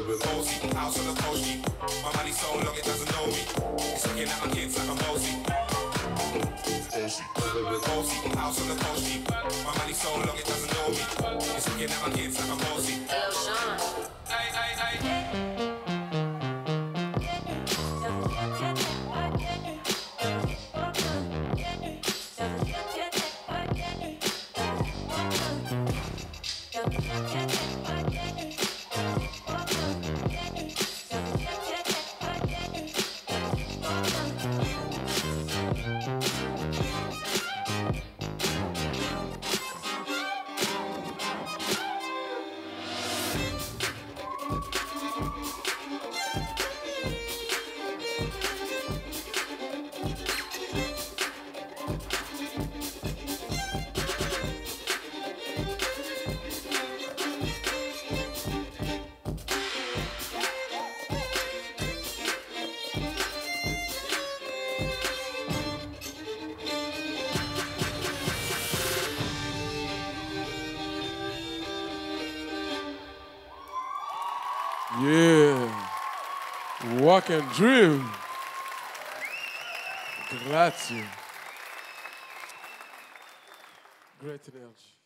Mosey, house on the coast. My money so long it doesn't know me. It's looking at my kids like a Mosey. Mosey, house on the coast. My money so long it doesn't know me. It's looking at my kids like a Mosey. Yo, Sean. Ay, ay, ay. Yeah, Waacking Drill. Grazie. Great energy.